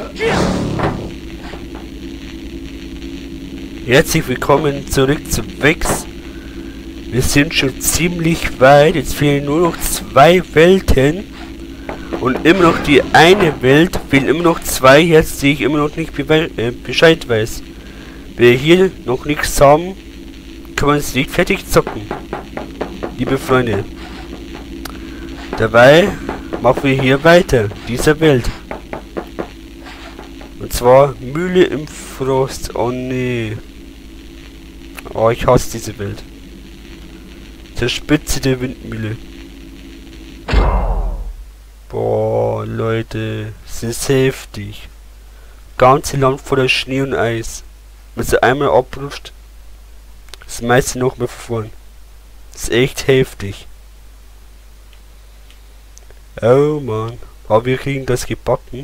Herzlich willkommen zurück zum Vex. Wir sind schon ziemlich weit. Jetzt fehlen nur noch 2 Welten. Und immer noch die eine Welt. Fehlen immer noch 2 Herzen, die ich immer noch nicht Bescheid weiß. Wer hier noch nichts haben, kann man es nicht fertig zocken. Liebe Freunde. Dabei machen wir hier weiter. Dieser Welt. Und zwar Mühle im Frost. Oh nee. Oh, ich hasse diese Welt. Zur Spitze der Windmühle. Boah, Leute. Das ist heftig. Ganze Land voller Schnee und Eis. Wenn sie einmal abrutscht, das meiste noch mehr vorn. Das ist echt heftig. Oh Mann. Aber wir kriegen das gebacken.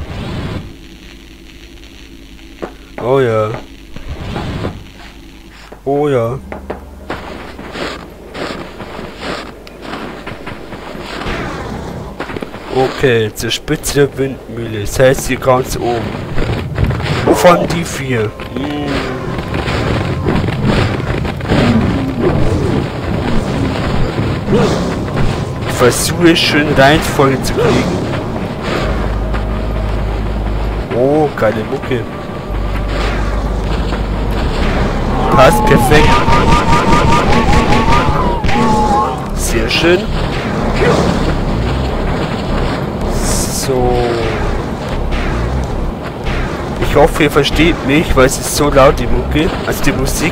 Oh ja. Oh ja. Okay, zur Spitze der Windmühle. Das heißt hier ganz oben. Wovon die 4? Ich versuche schön Reihenfolge zu kriegen. Oh, geile Mucke. Passt perfekt. Sehr schön. So. Ich hoffe, ihr versteht mich, weil es ist so laut, die Mucke, also die Musik.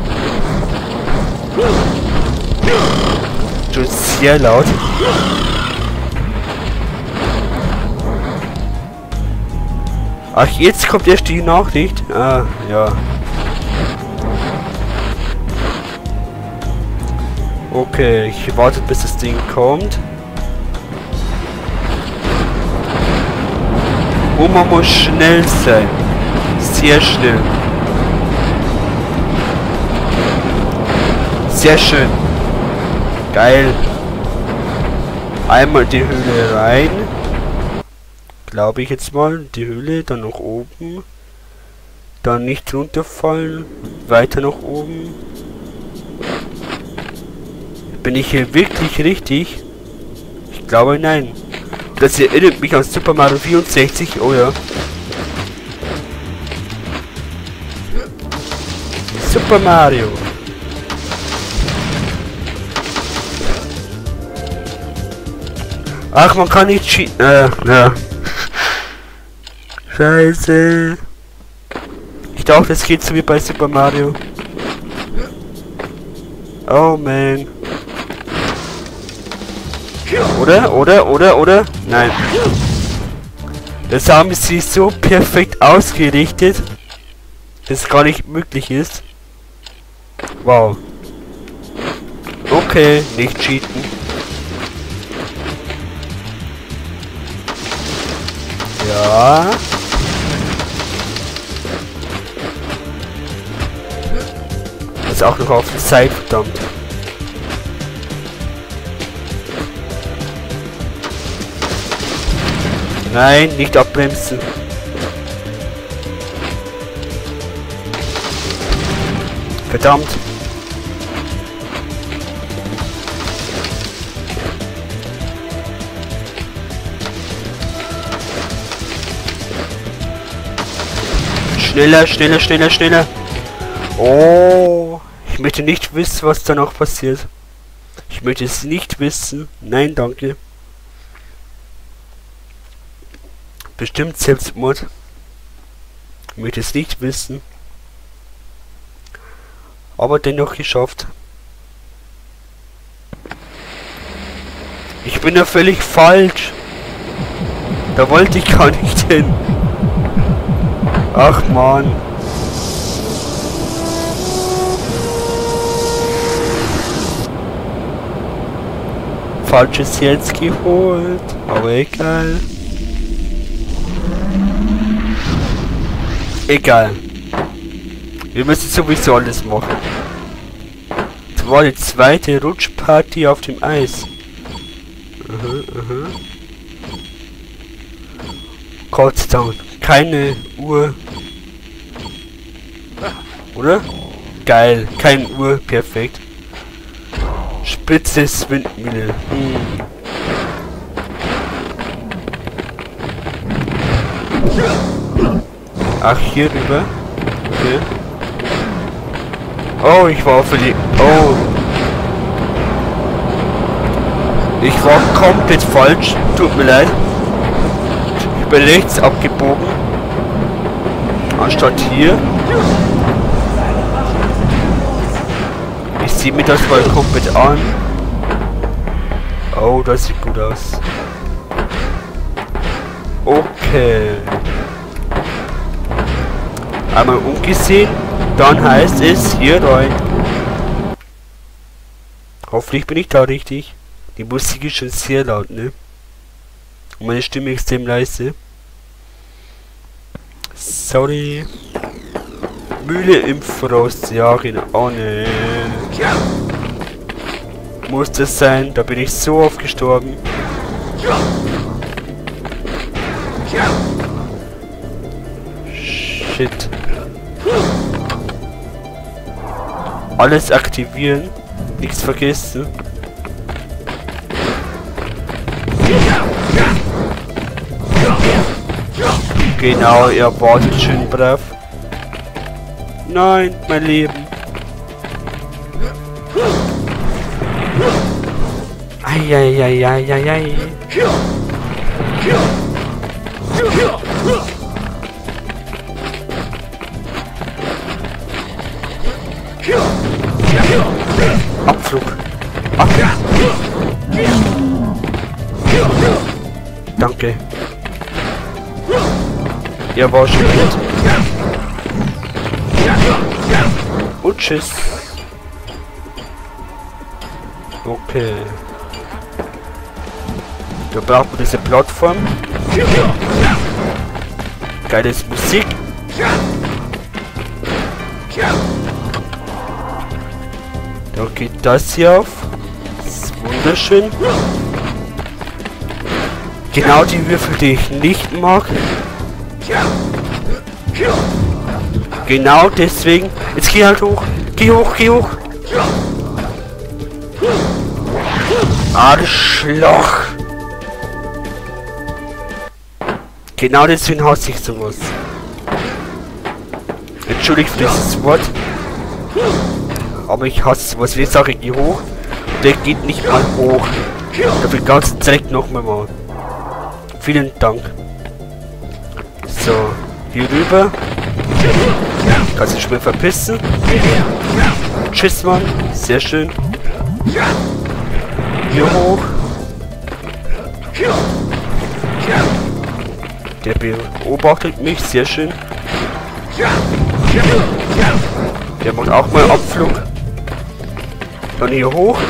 Schon sehr laut. Ach, jetzt kommt erst die Nachricht. Ah, ja. Okay, ich warte, bis das Ding kommt. Und man muss schnell sein. Sehr schnell. Sehr schön. Geil. Einmal die Höhle rein. Glaube ich jetzt mal. Die Höhle, dann nach oben. Dann nicht runterfallen. Weiter nach oben. Bin ich hier wirklich richtig? Ich glaube nein. Das erinnert mich an Super Mario 64. Oh ja. Super Mario. Ach, man kann nicht cheaten. Ja. Scheiße. Ich dachte, es geht so wie bei Super Mario. Oh man. Oder? Nein. Das haben sie so perfekt ausgerichtet, dass es gar nicht möglich ist. Wow. Okay, nicht cheaten. Ja. Das ist auch noch auf der Seite, verdammt. Nein, nicht abbremsen. Verdammt. Schneller. Oh, ich möchte nicht wissen, was da noch passiert. Ich möchte es nicht wissen. Nein, danke. Bestimmt Selbstmord. Ich möchte es nicht wissen. Aber dennoch geschafft. Ich bin ja völlig falsch. Da wollte ich gar nicht hin. Ach man. Falsches Herz geholt. Aber egal. Egal. Wir müssen sowieso alles machen. Das war die zweite Rutschparty auf dem Eis. Aha. Gott sei Dank. keine Uhr. Oder? Geil, keine Uhr, perfekt. Spitzes Windmühle. Ach, hier rüber. Okay. Oh, ich war für die... Oh. Ich war komplett falsch. Tut mir leid. Ich bin rechts abgebogen. Anstatt hier. Ich sehe mir das mal komplett an. Oh, das sieht gut aus. Okay. Einmal umgesehen. Dann heißt es hier rein. Hoffentlich bin ich da richtig. Die Musik ist schon sehr laut, ne? Und meine Stimme extrem leise. Sorry. Mühle im Frost. Ja, genau. Oh ne. Muss das sein? Da bin ich so oft gestorben. Shit. Alles aktivieren. Nichts vergessen. Genau, ihr wartet schön brav. Nein, mein Leben. Eieieiei. Abflug. Danke. Er war schon gut. Und tschüss. Okay. Da braucht man diese Plattform. Geiles Musik. Da geht das hier auf. Das ist wunderschön. Genau die Würfel, die ich nicht mag. Genau deswegen. Jetzt geh halt hoch. Geh hoch, geh hoch. Arschloch. Genau deswegen hasse ich sowas. Entschuldigt für dieses Wort. Aber ich hasse sowas. Wie sage ich, geh hoch. Der geht nicht mal hoch. Dafür ganz direkt nochmal mal. Vielen Dank. So, hier rüber. Kannst du dich mal verpissen. Tschüss, Mann. Sehr schön. Hier hoch. Der beobachtet mich. Sehr schön. Der macht auch mal Abflug. Dann hier hoch.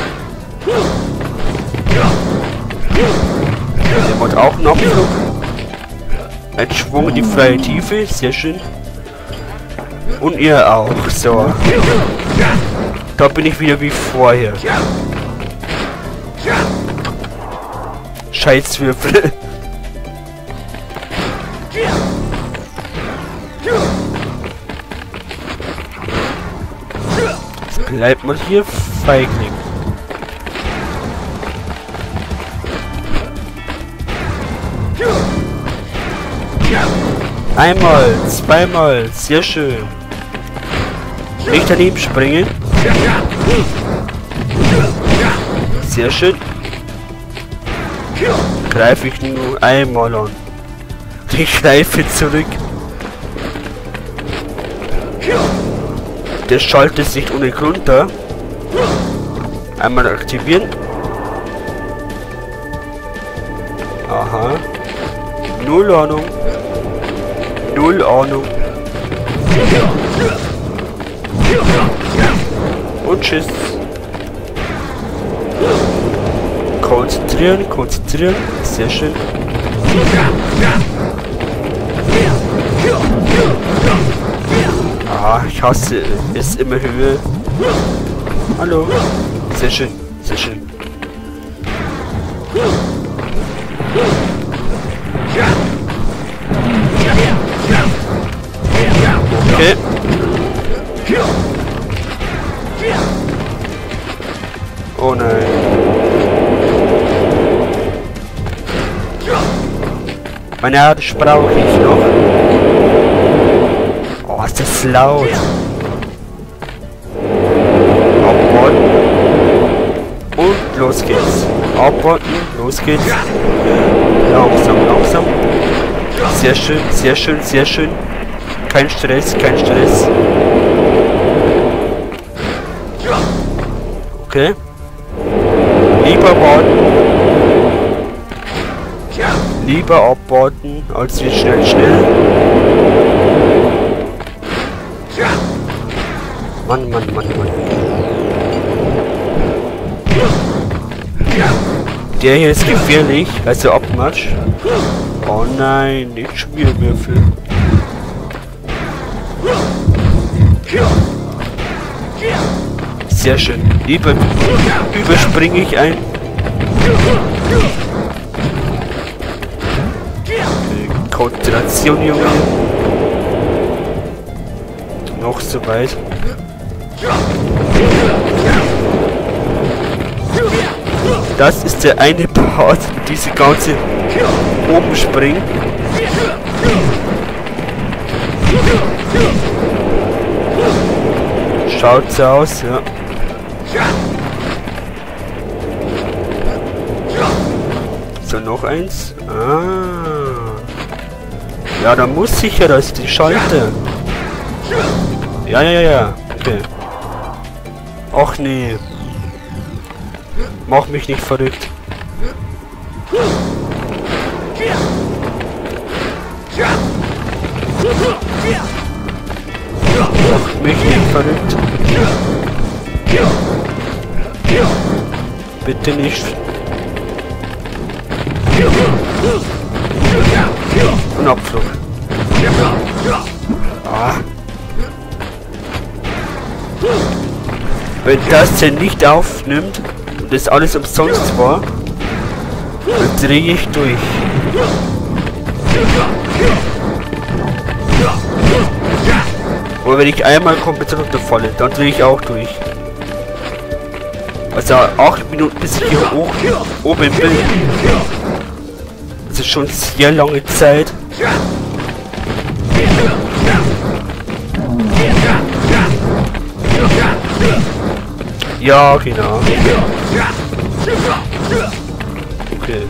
Der macht auch einen Abflug. Ein Schwung in die freie Tiefe. Sehr schön. Und ihr auch. So. Da bin ich wieder wie vorher. Scheißwürfel. Jetzt bleibt man hier, Feigling. Einmal, zweimal, sehr schön. Nicht daneben springen. Sehr schön. Greife ich nur einmal an. Ich greife zurück. Der schaltet sich ohne Grund da. Einmal aktivieren. Aha. Null Ahnung. Null Ahnung. Und tschüss. Konzentrieren, konzentrieren. Sehr schön. Ah, ich hasse es immer höher. Hallo. Sehr schön, sehr schön. Okay. Oh nein. Meine Erdsch brauche ich noch. Oh, ist das laut. Abwarten. Und los geht's. Abwarten, los geht's. Langsam, langsam. Sehr schön, sehr schön, sehr schön. Kein Stress, kein Stress. Okay. Lieber warten. Lieber abwarten, als wie schnell. Mann. Der hier ist gefährlich, also Abmarsch. Oh nein, nicht Schmierwürfel. Sehr schön. Lieber überspringe ich ein. Konzentration, Junge. Noch so weit. Das ist der eine Part, diese ganze oben springen. Schaut so aus, ja. So, noch eins. Ah. Ja, da muss sicher, da ist die Schalter. Ja. Okay. Ach nee. Mach mich nicht verrückt. Mach mich nicht verrückt. Bitte nicht. Und Abflug. Ah. Wenn das denn nicht aufnimmt und das alles umsonst war, dann drehe ich durch. Aber wenn ich einmal komplett runterfalle, dann drehe ich auch durch. Also 8 Minuten bis ich hier oben bin. Das ist schon sehr lange Zeit. Ja, genau. Okay.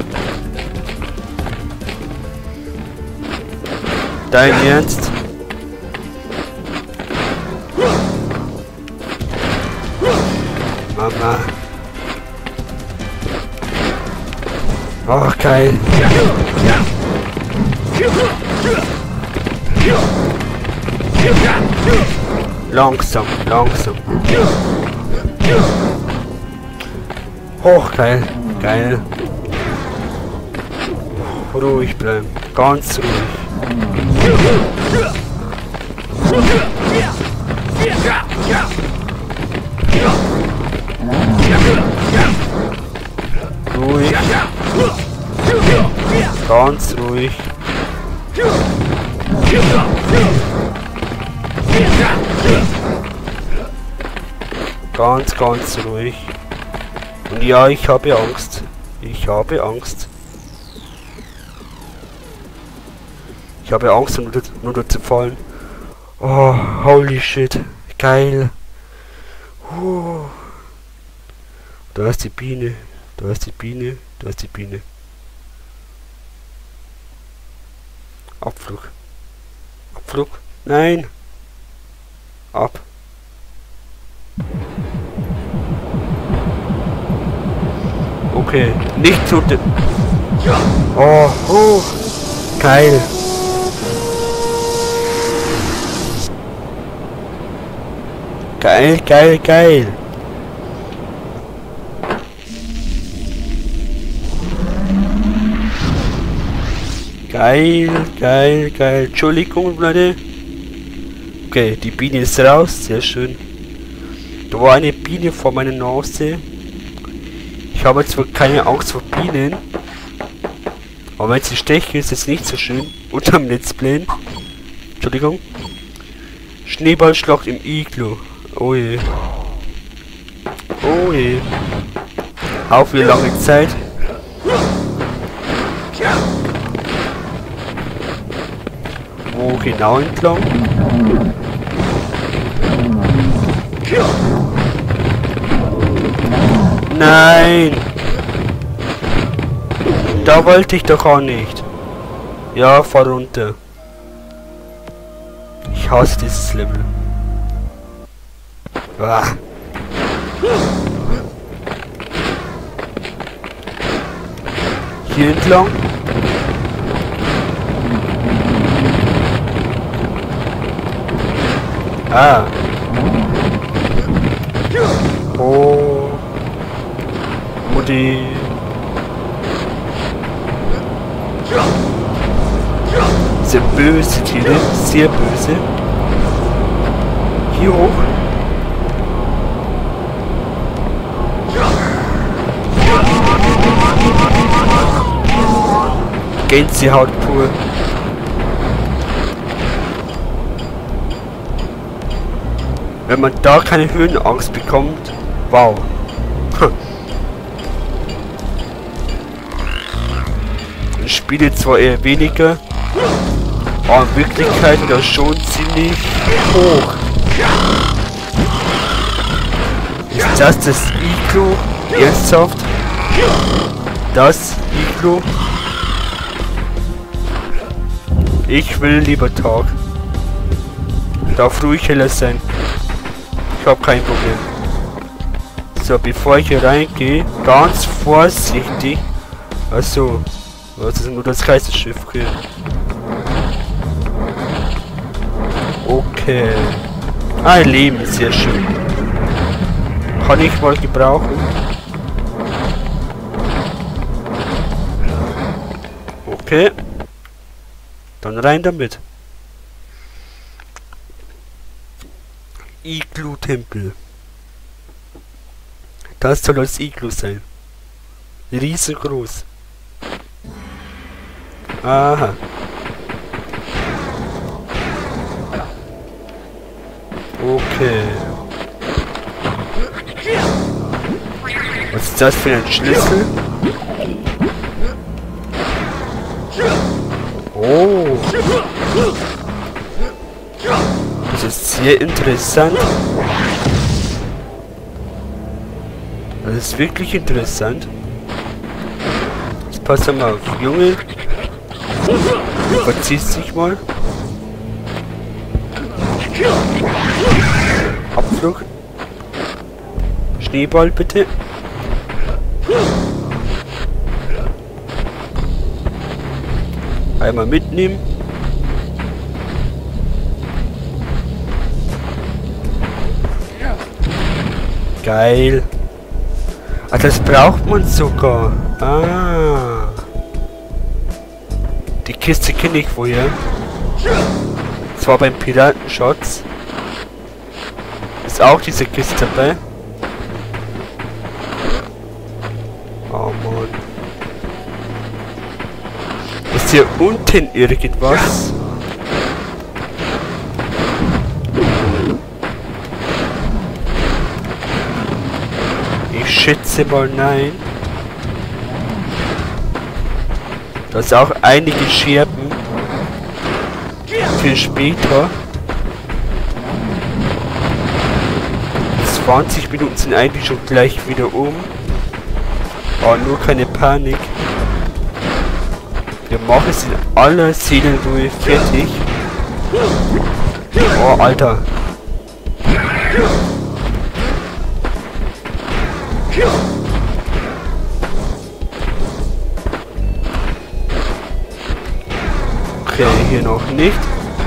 Dein Ernst? Mama. Oh, geil. Langsam. Hoch, geil. Ruhig bleiben. Ganz ruhig. Ruhig. Ganz ruhig. Ganz ruhig. Und ja, ich habe Angst. Ich habe Angst, nur zu fallen. Oh, holy shit. Geil. Da ist die Biene. Abflug. Nein. Ab. Okay. Nicht zu den... Oh. Geil. Geil. Geil. Entschuldigung, Leute. Okay, die Biene ist raus. Sehr schön. Da war eine Biene vor meiner Nase. Ich habe zwar keine Angst vor Bienen, aber wenn sie stechen, ist es nicht so schön. Unterm Let's Play. Entschuldigung. Schneeballschlacht im Iglu. Oh je. Oh je. Auch für lange Zeit. Wo genau entlang? Nein! Da wollte ich doch auch nicht. Ja, fahr runter. Ich hasse dieses Level. Ah. Hier entlang. Ah. Oh. Mutti. Sehr böse Tiere. Sehr böse. Hier hoch. Gänsehaut pur. Wenn man da keine Höhenangst bekommt, wow. Ich spiele zwar eher weniger, aber in Wirklichkeit das schon ziemlich hoch. Ist das Iglu? Ernsthaft? Das Iglu? Ich will lieber Tag. Darf ruhig heller sein. Ich habe kein Problem. So, bevor ich hier reingehe, ganz vorsichtig. Achso, was ist nur das Geisterschiff hier? Okay. Ein Leben, sehr schön. Kann ich mal gebrauchen. Okay. Dann rein damit. Iglu-Tempel. Das soll das Iglu sein. Riesengroß. Aha. Okay. Was ist das für ein Schlüssel? Oh. Das ist sehr interessant. Das ist wirklich interessant. Jetzt passen wir mal auf, Junge. Du verziehst dich mal. Abflug. Schneeball bitte. Einmal mitnehmen. Geil. Ah, das braucht man sogar. Ah. Die Kiste kenne ich woher. Zwar beim Piratenschatz. Ist auch diese Kiste dabei. Oh Mann. Ist hier unten irgendwas? Ich schätze mal nein. Da ist auch einige Scherben. Für später. 20 Minuten sind eigentlich schon gleich wieder um. Oh, nur keine Panik. Wir machen es in aller Seelenruhe fertig. Oh, Alter. Okay, hier noch nicht.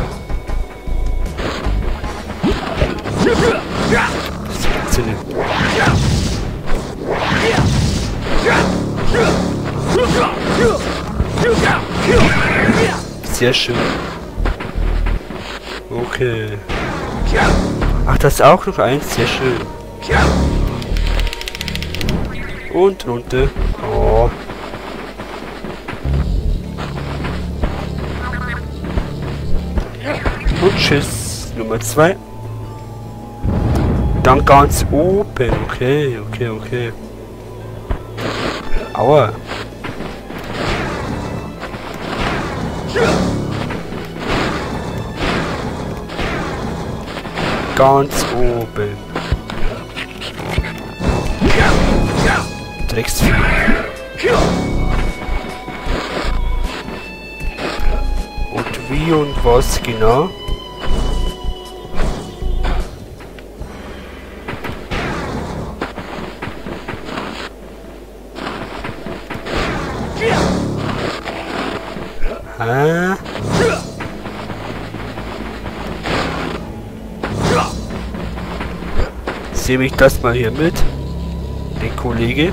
Das gibt's ja nicht. Sehr schön. Okay. Ach, das ist auch noch eins. Sehr schön. Und runter. Oh. Und tschüss. Nummer 2. Dann ganz oben. Okay, okay, okay. Aua. Ganz oben. Drecksvieh. Und wie und was genau? Hä? Sehe ich das mal hier mit, den Kollege.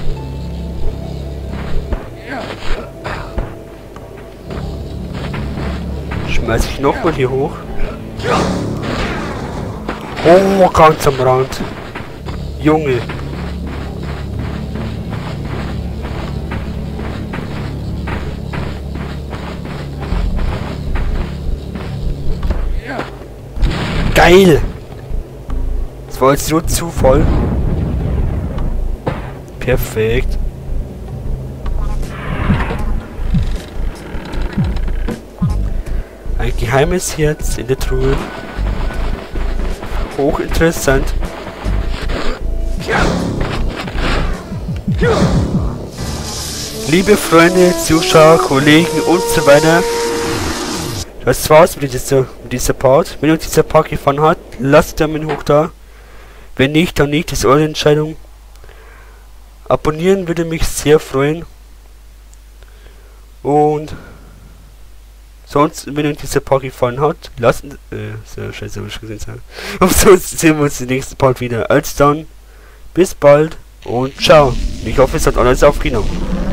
Schmeiß ich nochmal hier hoch. Oh, ganz am Rand. Junge. Geil! Das war jetzt nur Zufall. Perfekt. Ein geheimes Herz in der Truhe. Hochinteressant. Liebe Freunde, Zuschauer, Kollegen und so weiter. Das war's mit dieser Part. Wenn euch dieser Part gefallen hat, lasst einen Daumen hoch da. Wenn nicht, dann nicht, das ist eure Entscheidung. Abonnieren würde mich sehr freuen. Und sonst, wenn euch dieser Part gefallen hat, lasst... so scheiße, was ich gesehen habe. Und sonst sehen wir uns im nächsten Part wieder. Also dann, bis bald und ciao. Ich hoffe, es hat alles aufgenommen.